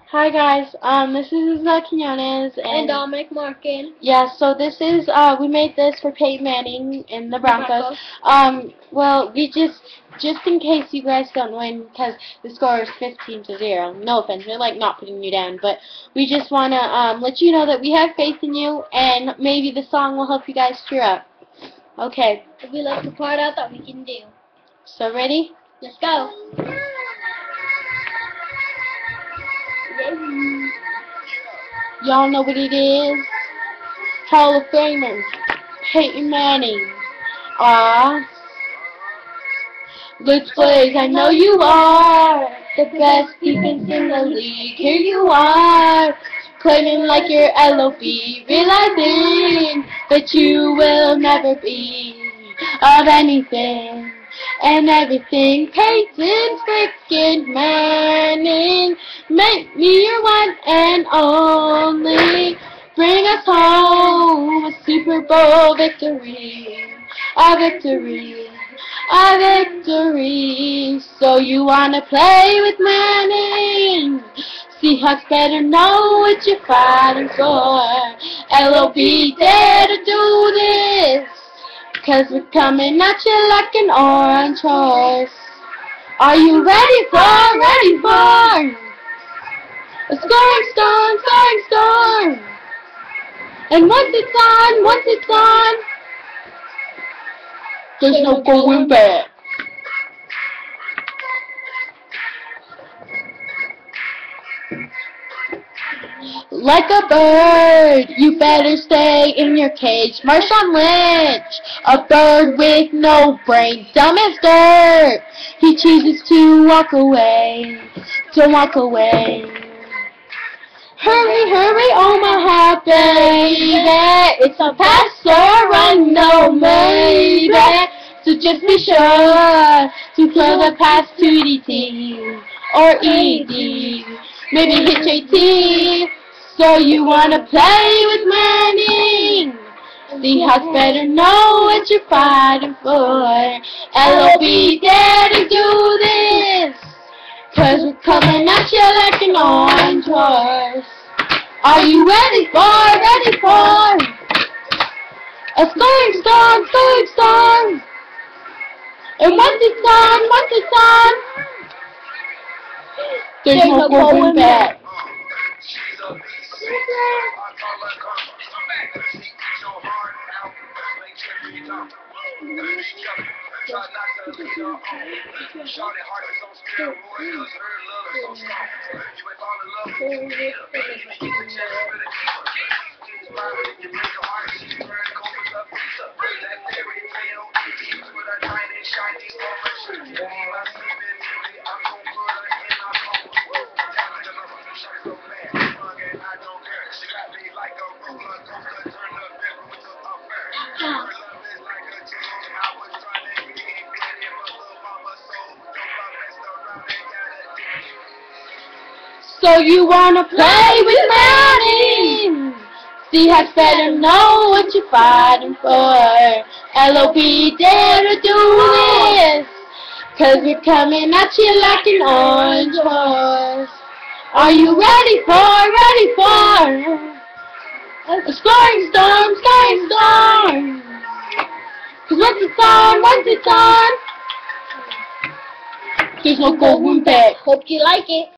Hi guys, this is Quinones And Dominic Markin. yeah, so this is we made this for Peyton Manning and the Broncos. Well, we just in case you guys don't win, because the score is 15-0. No offense, we're like not putting you down, but we just wanna let you know that we have faith in you, and maybe the song will help you guys cheer up. Okay. If we like the part out that we can do. So ready? Let's go. Y'all know what it is? Hall of Famers, Peyton Manning. Let's Blaze, I know you are the best defense in the league. Here you are, claiming like you're LOB, realizing that you will never be of anything and everything. Peyton freaking Manning, make me your one and only. Bring us home a Super Bowl victory, a victory, a victory. So you wanna play with Manning? Seahawks better know what you're fighting for. LOB dare to do this, 'cause we're coming at you like an orange horse. Are you ready for a scoring storm? And once it's on, there's no going back. Like a bird, you better stay in your cage. Marshawn Lynch, a bird with no brain, dumb as dirt. He chooses to walk away, don't walk away. Hurry, Omaha, baby. It's a pass or run, no maybe. So just be sure to throw the pass to DT or ED. Maybe hit JT. So you wanna play with Manning? Seahawks better know what you're fighting for. LOB dare to do this, 'cause we're coming at you like an orange horse. Are you ready for a scoring storm? And once it's on, there's no going back. So you wanna play with Manning? Seahawks better know what you're fighting for. LOB dare to do this, 'cause we're coming at you like an orange horse. Are you ready for a scoring storm? 'Cause once it's on, there's no going back. Hope you like it.